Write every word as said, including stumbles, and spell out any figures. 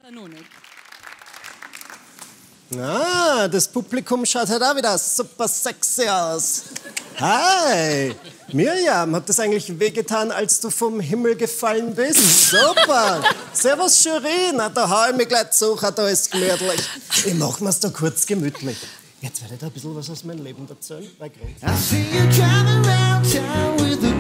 Stanonik. Ah, das Publikum schaut halt auch wieder super sexy aus. Hi! Miriam, hat das eigentlich wehgetan, als du vom Himmel gefallen bist? Super! Servus, Jury! Na, da hau ich mich gleich zu, da ist gemütlich. Ich mach mir's da kurz gemütlich. Jetzt werde ich da ein bisschen was aus meinem Leben erzählen. Weil